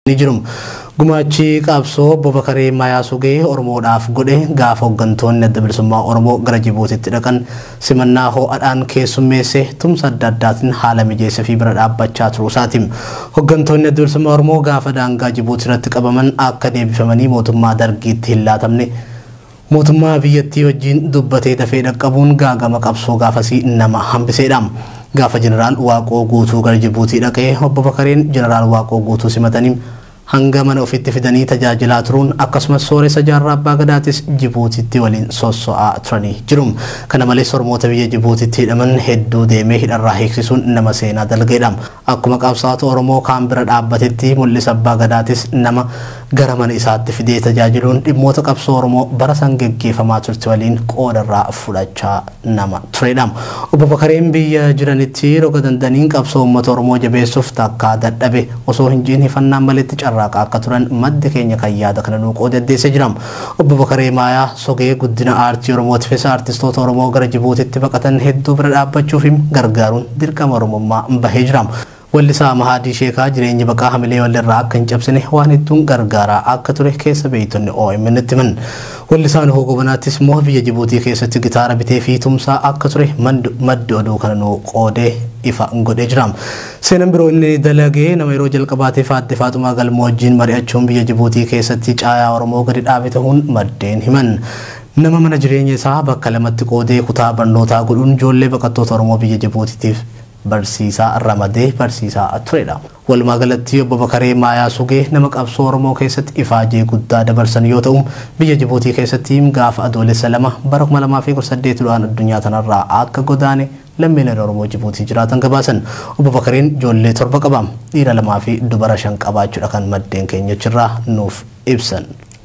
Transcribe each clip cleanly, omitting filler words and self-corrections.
jirum. Gumaachi qabsoo Bobakarii Mayaasugee Oromoodhaaf godhe gaafa hooggantoonni adda bilisummaa Oromoo gara Jibuutiitti dhaqan simannaa ho'aadhaan keessummeesse tumsa adda addaatiin haala mijeessa fi bira dhaabbachaa turuu isaati. Hooggantoonni adda bilisummaa Oromoo gaafa daangaa Jibuutii irratti qabaman akka deebifamanii mootummaa Dargiitti hin laatamne mootummaa biyyattii wajjin dubbatee dafee dhaqqabuun gaagama qabsoo gaafasii nama hambiseedha. Gaafa Jeneraal Waaqoo Guutuu gara Jibuutii dhaqee obbo Bakariin Jeneraal Waaqoo Guutuu simatanii hanga mana ofitti fidanii tajaajilaa turuun akkasumas sooressa jaarraa abbaa gadaatis Jibuutiitti waliin sosso'aa turanii jiru. Kana malees Oromoota biyya Jibuutiitti hidhaman hedduu deemee hidharraa hiiksisuun nama seenaa dalgeedha. Akkuma qabsaa'ota Oromoo kaan bira dhaabbatetti mul'isa abbaa gadaatis nama gara mana isaatti fidee tajaajiluun dhimmoota qabsoo Oromoo bara san geggeeffamaa turte waliin qoodarraa fudhachaa nama turedha. Obbo Bakariin biyya jiranitti roga dandaniin qabsoo uummata Oromoo jabeessuuf takkaa dadhabe osoo hin jiin hifannaan malitti carraaqa akka turan maddi keenya kan yaada kana nuu qoodaddeessee jira. Obbo Bakarii Maayaa sogee guddina aartii Oromootiifis aartistoota Oromoo gara Jibuutiitti baqatan hedduu bira dhaabbachuuf gargaaruun dirqama Oromummaa bahee jira. Wallisaa Mahadii Sheekaa jireenya baqaa hamilee walirraa akka hin cabsine waan hedduun gargaaraa akka ture keessa beeytonni OMN itti himan. Wallisaan Hoogobanaattis immoo biyya Jibuutii keessatti gitaara bitee fi tumsaa akka ture maddi oduu kana nuu qoodee ifa godhee jira. Seenaan biroo inni dalagee nama yeroo jalqabaatiif Aadde Faaxumaa Galmoo wajjin mari'achuun biyya Jibuutii keessatti caayaa Oromoo gadi dhaabe ta'uun maddeen himan. Nama mana jireenya isaa bakka lamatti qoodee kutaa barnootaa godhuun ijoollee baqattoota Oromoo biyya Jibuutiitiif barsiisaa ramadee barsiisaa turedha. Walumaa galatti obbo Bakarii Mayaasugee nama qabsoo Oromoo keessatti ifaajee guddaa dabarsan yoo ta'u biyya Jibuutii keessatti gaafa adoolessa 2 bara 2018 du'aan addunyaa tanarraa akka godaane lammiileen Oromoo Jibuutii jiraatan gabaasan. Obbo Bakariin ijoollee 7 qaba. Dhiira 2 fi dubara 5 qabaachuudha kan maddeen keenya achirraa nuuf ibsan.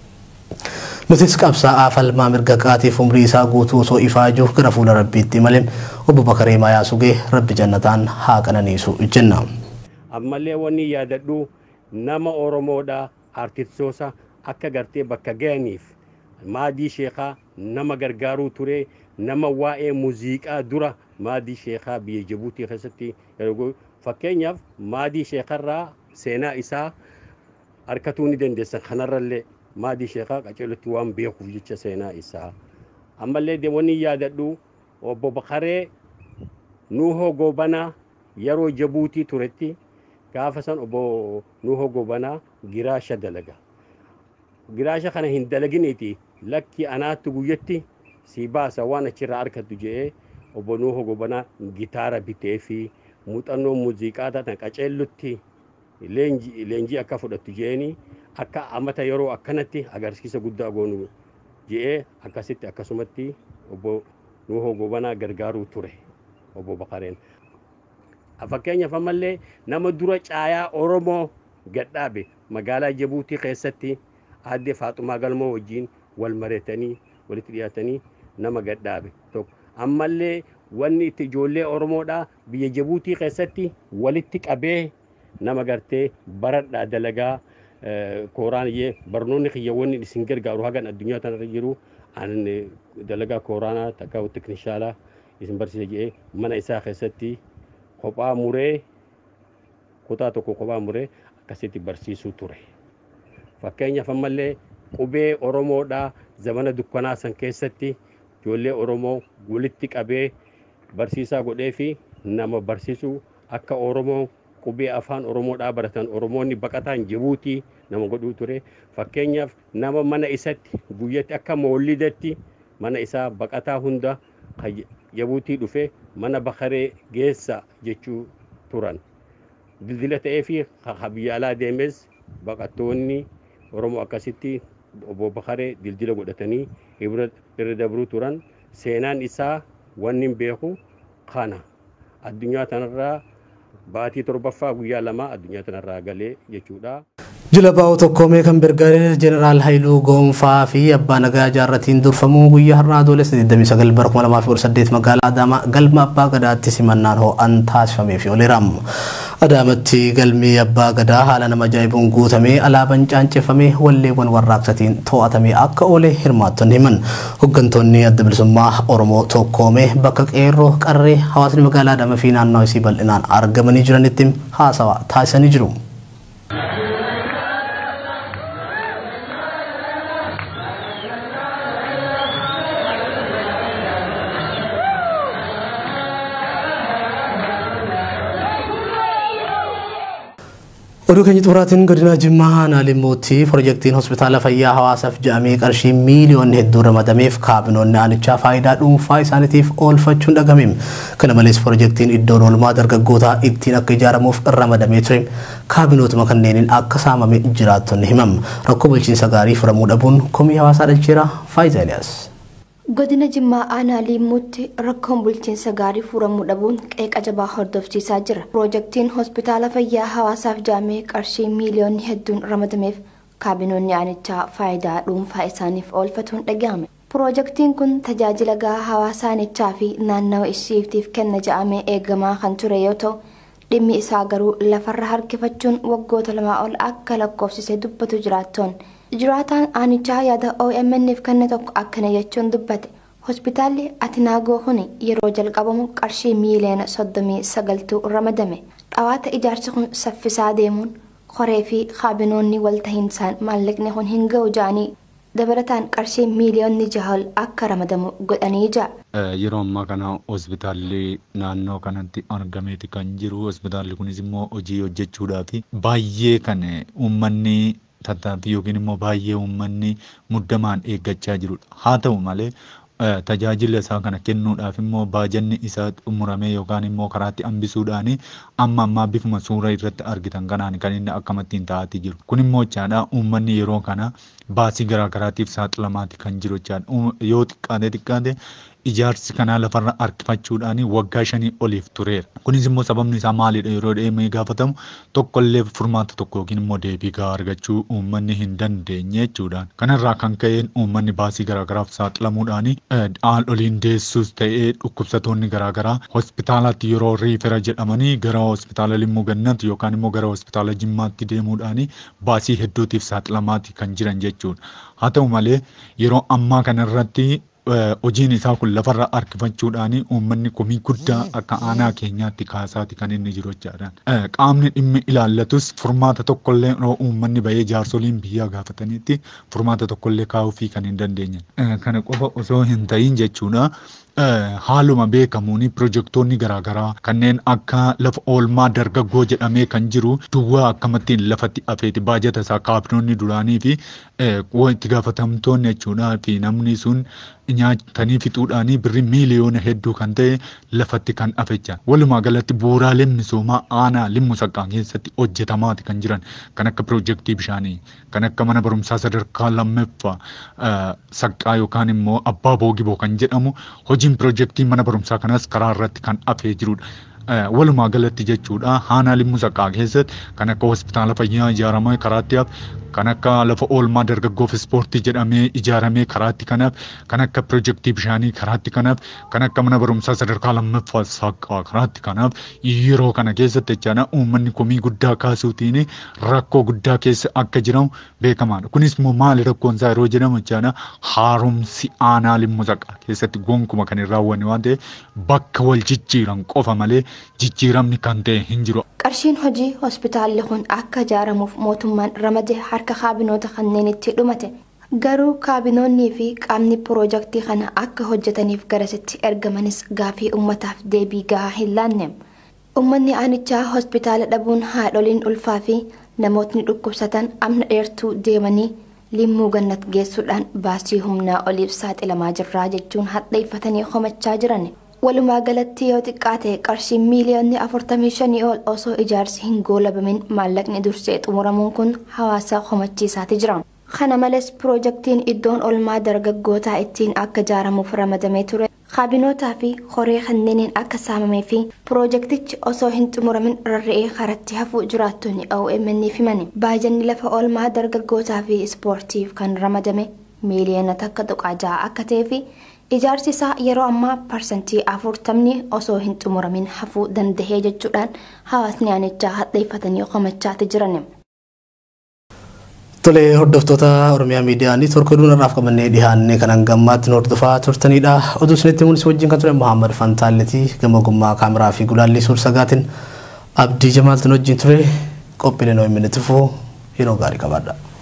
Nutis qabsaa'aa falmaa mirga qaatiif umrii isaa guutuu osoo ifaajuu gara fuula Rabbiitti malee obbo Bakarii Mayaasugee Rabbi jannataan haa qananiisu jenna. Ammallee wanni yaadadhu nama Oromoodha artistoota akka gartee bakka ga'aniif Maadii Sheekaa nama gargaaruu ture nama waa'ee muuziqaa dura Maadii Sheekaa biyya Jibuutii keessatti fakkeenyaaf Maadii Sheekarraa seenaa isaa harkatuu ni dandeessan kanarrallee Maadii Sheekaa qaceelatti waan beekuuf jecha seenaa isaa. Ammallee wanni yaadadhu obbo Bakaree Nuhoo Goobanaa yeroo Jibuutii turetti gaafa san obbo Nuhoo Goobanaa giraasha dalaga. Giraasha kana hin dalaginiiti lakki anaatti guyyetti si baasa waan achirraa harkattu jedhee obbo Nuhoo Goobanaa gitaara bitee fi muuxannoo muuziqaa tan qaceellutti leenjii akka fudhattu jedhanii akka amata yeroo akkanatti agarsiisa guddaa goonu jedhee akkasitti akkasumatti obbo Nuhoo Goobanaa gargaaruu ture obbo Bakareen. Fakkeenyaaf ammallee nama dura caayaa Oromoo gadhaabe magaalaa Jibuutii keessatti Aadde Faaxumaa Galmoo wajjin wal mareetanii walitti dhiyaatanii nama gadhaabe tokko. Ammallee wanni itti ijoollee Oromoodhaa biyya Jibuutii keessatti walitti qabee nama gartee baradhaa dalagaa kooraan barnoonni kiyyawwanni isin gargaaru hagan addunyaa tanarra jiru an dalagaa kooraanaa takka teknishaala isin barsiise jedhee mana isaa keessatti kophaa muree kutaa tokko kophaa muree akkasitti barsiisuu ture. Fakkeenyaaf ammallee qubee Oromoodhaa zamana dukkanaa san keessatti ijoollee Oromoo walitti qabee barsiisaa godhee fi nama barsiisuu akka Oromoo qubee afaan Oromoodhaa baratan Oromoonni baqataan Jibuutii nama godhuu ture. Fakkeenyaaf nama mana isatti guyyatti akka moolidatti mana isaa baqataa hunda Jibuutii dhufe mana Bakaree geessa jechuu turan. Dildila ta'ee fi biyya alaa deemes baqattoonni Oromoo akkasitti obbo Bakaree dildila godhatanii irra dabruu turan. Seenaan isaa wanni hin beeku kana addunyaa tanarraa baatii 7ffaa guyyaa 2 addunyaa tanarraa galee jechuudha. Jilabaa tokkomee kan Birgaadeer Jeneraal Haayiluu Goonfaa fi abbaa nagaa jaarratiin durfamuu guyyaa har'aa adoolessa 29 bara 2018 magaalaa Adaamaa galma abbaa gadaatti simannaan ho'aan taasifamee fi ooleera. Adaamatti galmi abbaa gadaa haala nama ajaa'ibuun guutamee alaabaan caanceffamee walleewwan warraaqsatiin to'atamee akka oole hirmaattonni himan. Hooggantoonni adda bilisummaa Oromoo tokkomee bakka qeerroo qarree hawaasni magaalaa Adaamaa fi naannoo isii bal'inaan argamanii jiranitti haasawa taasisanii jiru. Oduu keenya xumuraatiin godina Jimmaa Naalimuutti piroojeektiin hospitaala fayyaa hawaasaaf jedhamee qarshii miiliyoonni hedduu ramadameef kaabinoonni aanichaa faayidaa dhuunfaa isaaniitiif oolfachuun dhagahame. Kana malees piroojeektiin iddoon oolmaa dargaggootaa ittiin akka ijaaramuuf ramadamee ture kaabinootuma kanneeniin akka saamame jiraattonni himam. Rakkoo bulchiinsa gaarii furamuu dhabuun komii hawaasaa dhalcheera. Faayidaa Eliyaas. Godina Jimmaa Naalimuutti rakkoon bulchiinsa gaarii furamuu dhabuun qeeqa jabaa hordofsiisaa jira. Piroojeektiin hospitaala fayyaa hawaasaaf jedhamee qarshii miiliyoonni hedduun ramadameef kaabinoonni aanichaa faayidaa dhuunfaa isaaniif oolfatuun dhagahame. Piroojeektiin kun tajaajila gahaa hawaasa aanichaa fi naannawa ishiitiif kenna jedhamee eegamaa kan ture yoo ta'u, dhimmi isaa garuu lafarra harkifachuun waggoota 2 ol akka lakkoofsisee dubbatu jiraattoonni. Jiraataan aanichaa yaada OMN'f kenne tokko akkana jechuun dubbate. Hospitaalli Atinaagoo kun yeroo jalqabamu qarshii miiliyoona 39 ramadame. Dhawaata ijaarsi kun saffisaa deemuun qoree fi kaabinoonni waltahiinsaan maallaqni kun hin ga'u jedhanii dabalataan qarshii miiliyoonni 6 akka ramadamu godhanii jira. Yeroo ammaa kana hospitaalli naannoo kanatti argameeti kan jiru. Hospitaalli kunis immoo hojii hojjechuudhaaf baay'ee kan uummanni tattaaffii yookiin immoo baay'ee uummanni muddamaan eeggachaa jirudha. Haa ta'u malee tajaajila isaa kana kennuudhaaf immoo baajanni isaa xumuramee yookaan immoo karaatti hambisuudhaan amma bifuma suura irratti argitan kanaan kan inni akkamittiin taa'atii jiru. Kun immoo jechaadha uummanni yeroo kana baasii garaagaraatiif saaxilamaati kan jiru jechaadha. Yoo xiqqaate ijaarsi kanaa lafarra harkifachuudhaan waggaa 5 oliif tureera. Kunis immoo sababni isaa maalidha yeroo deemee gaafatamu tokkollee furmaata tokko yookiin immoo deebii gahaa argachuu uummanni hin dandeenye jechuudhaan. Kanarraa kan ka'een uummanni baasii garaagaraaf saaxilamuudhaan haadholiin deessuus ta'ee dhukkubsatoonni garaagaraa hospitaalatti yeroo riifera jedhamanii gara hospitaala Limmuu Gannat yookaan immoo gara hospitaala Jimmaatti deemuudhaan baasii hedduutiif saaxilamaati kan jiran jechuudha. Haa ta'u malee yeroo ammaa kanarratti hojiin isaa kun lafarra harkifachuudhaan uummanni komii guddaa akka aanaa keenyaatti kaasaati kan inni jiru jechaadha. Qaamni dhimmi ilaallatus furmaata tokkollee uummanni bahee jaarsoliin biyyaa gaafatanitti furmaata tokkollee kaa'uufii kan hin dandeenye. Kana qofa osoo hin ta'in jechuudha. Haaluma beekamuun piroojeektoonni garaagaraa kanneen akka lafa oolmaa dargaggoo jedhamee kan jiru duwwaa akkamittiin lafatti afeeti baajata isaa kaabinoonni duraanii fi itti gaafatamtoonni jechuudha fi namni sun nyaatanii fixuudhaan birrii miiliyoona hedduu kan ta'e lafatti kan afecha. Walumaa galatti bu'uuraaleen misoomaa aanaa Limmu Saqqaa keessatti hojjetamaati kan jiran kan akka piroojeektii bishaanii kan akka mana barumsaa sadarkaa lammaffaa Saqqaa yookaan immoo Abbaa Boogiboo kan jedhamu hojiin piroojeektii mana barumsaa kanas karaa irratti kan afee jirudha. Walumaa galatti jechuudha aanaa Limmu Saqqaa keessatti kan akka hospitaala fayyaa ijaaramee karaatti kan akka lafa oolmaa dargaggoof ispoortii jedhamee ijaaramee karaatti kanaaf kan akka piroojeektii bishaanii karaatti kanaaf kan akka mana barumsaa sadarkaa lammaffaa Saqqaa karaatti kanaaf yeroo kana keessatti jechaadha uummanni komii guddaa kaasuutiin rakkoo guddaa keessa akka jiran beekamaadha. Kunis immoo maali rakkoon isaa yeroo jedhamu jechaadha haaromsi aanaa Limmu Saqqaa keessatti gonkumaa kan hin raawwanne waan ta'eef bakka wal jijjiiran qofa malee jijjiiramni kan ta'e hin jiru. Qarshiin hojii hospitaalli kun akka ijaaramuuf mootummaan ramadee harka kaabinoota kanneen itti dhumate. Garuu kaabinoonnii fi qaamni piroojeektii kana akka hojjetaniif garasitti ergamanis gaafii uummataaf deebii gahaa hin laanne. Uummanni aanichaa hospitaala dhabuun haadholiin ulfaa fi namootni dhukkubsatan amna dheertuu deemanii Limmuu Gannat geessuudhaan baasii humnaa oliif saaxilamaa jirraa jechuun hadheeffatanii komachaa jiran. Walumaa galatti yoo xiqqaate qarshii miiliyoonni 45 ol osoo ijaarsi hin goolabamin maallaqni dursee xumuramuun kun hawaasa komachiisaati jira. Kana malees piroojeektiin iddoon oolmaa dargaggootaa ittiin akka ijaaramuuf ramadamee ture kaabinootaa fi horee kanneeniin akka saamamee fi piroojeektichi osoo hin xumuramin rarra'ee karatti hafuu jiraattonni OMN'f himani. Baajanni lafa oolmaa dargaggootaa fi ispoortiif kan ramadame miiliyoona takka tuqaa 6 akka ta'ee fi ijaarsi isaa yeroo ammaa parsantii 40 osoo hin xumuramin hafuu dandahee jechuudhaan hawaasni aanichaa hadheeffatanii komachaati jiran. Tole hordoftoota Oromiyaa Miidiyaa Neetwoorkii duunarraaf qabannee dhiyaanne kan hangammaatti hordofaa turtanidha. Oduu isinitti mul'isu wajjin kan ture Muhammad Fantaalletii gama ogummaa kaameraa fi gulaallee suur-sagaatiin Abdii Jamaaltiin wajjin ture qophiileen OMN tifuu yeroo gaarii qabaadha.